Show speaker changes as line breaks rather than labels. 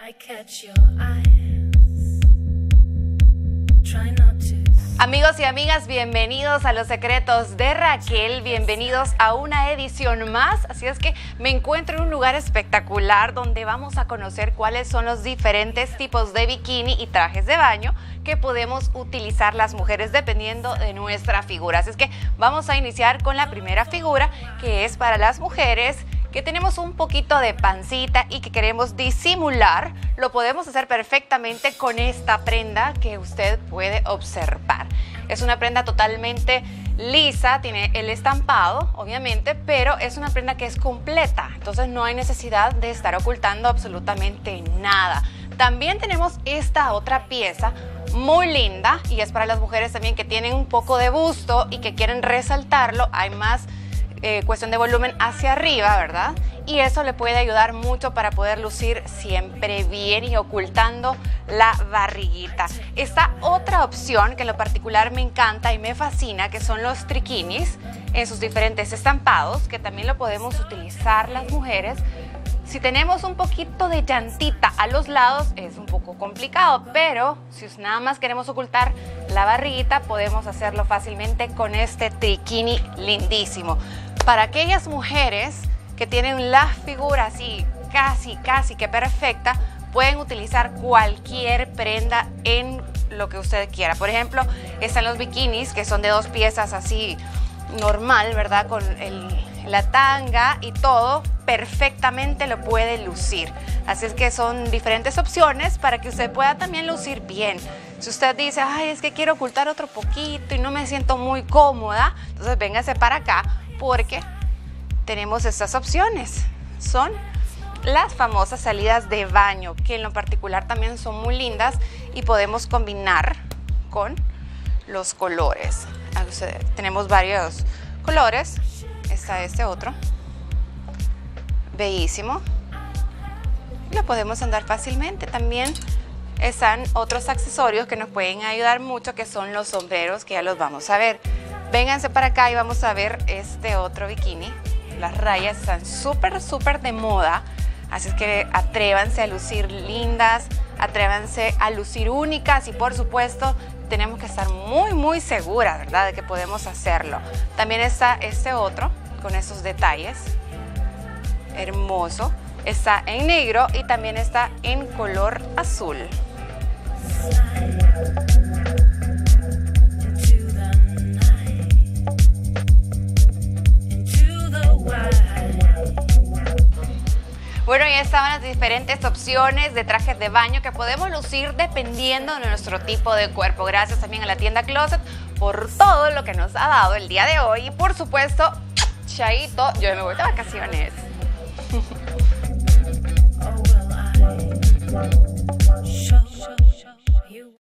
Amigos y amigas, bienvenidos a Los Secretos de Raquel, bienvenidos a una edición más, así es que me encuentro en un lugar espectacular donde vamos a conocer cuáles son los diferentes tipos de bikini y trajes de baño que podemos utilizar las mujeres dependiendo de nuestra figura. Así es que vamos a iniciar con la primera figura, que es para las mujeres que tenemos un poquito de pancita y que queremos disimular. Lo podemos hacer perfectamente con esta prenda que usted puede observar. Es una prenda totalmente lisa, tiene el estampado, obviamente, pero es una prenda que es completa, entonces no hay necesidad de estar ocultando absolutamente nada. También tenemos esta otra pieza muy linda y es para las mujeres también que tienen un poco de busto y que quieren resaltarlo. Hay más cuestión de volumen hacia arriba, ¿verdad? Y eso le puede ayudar mucho para poder lucir siempre bien y ocultando la barriguita. Esta otra opción que en lo particular me encanta y me fascina, que son los triquinis en sus diferentes estampados, que también lo podemos utilizar las mujeres. Si tenemos un poquito de llantita a los lados es un poco complicado, pero si nada más queremos ocultar la barriguita podemos hacerlo fácilmente con este triquini lindísimo. Para aquellas mujeres que tienen la figura así casi que perfecta, pueden utilizar cualquier prenda en lo que usted quiera. Por ejemplo, están los bikinis que son de dos piezas así normal, ¿verdad? Con la tanga y todo, perfectamente lo puede lucir. Así es que son diferentes opciones para que usted pueda también lucir bien. Si usted dice, ay, es que quiero ocultar otro poquito y no me siento muy cómoda, entonces véngase para acá porque tenemos estas opciones. Son las famosas salidas de baño, que en lo particular también son muy lindas y podemos combinar con los colores. Tenemos varios colores. Está este otro, bellísimo, lo podemos andar fácilmente. También están otros accesorios que nos pueden ayudar mucho, que son los sombreros, que ya los vamos a ver. Vénganse para acá y vamos a ver este otro bikini. Las rayas están súper de moda, así es que atrévanse a lucir lindas, atrévanse a lucir únicas y por supuesto tenemos que estar muy seguras, ¿verdad?, de que podemos hacerlo. También está este otro con esos detalles, hermoso. Está en negro y también está en color azul. Bueno, ya estaban las diferentes opciones de trajes de baño que podemos lucir dependiendo de nuestro tipo de cuerpo. Gracias también a la tienda Closet por todo lo que nos ha dado el día de hoy. Y por supuesto, chaito, yo me voy de vacaciones.